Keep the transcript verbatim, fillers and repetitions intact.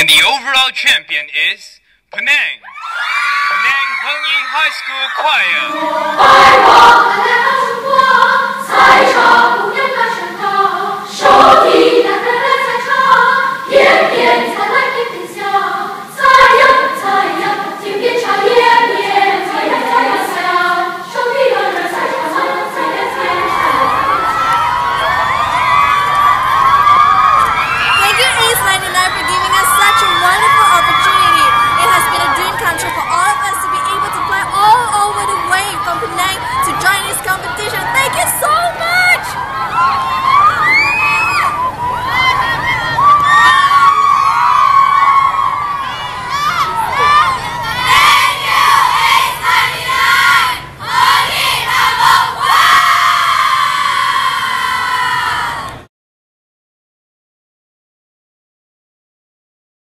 And the overall champion is Penang. Penang Heng High School Choir.